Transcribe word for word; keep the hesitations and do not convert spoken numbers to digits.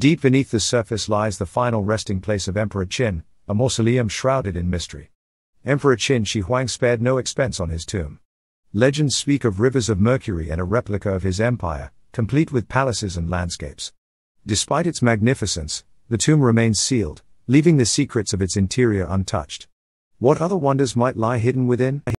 Deep beneath the surface lies the final resting place of Emperor Qin, a mausoleum shrouded in mystery. Emperor Qin Shi Huang spared no expense on his tomb. Legends speak of rivers of mercury and a replica of his empire, complete with palaces and landscapes. Despite its magnificence, the tomb remains sealed, leaving the secrets of its interior untouched. What other wonders might lie hidden within?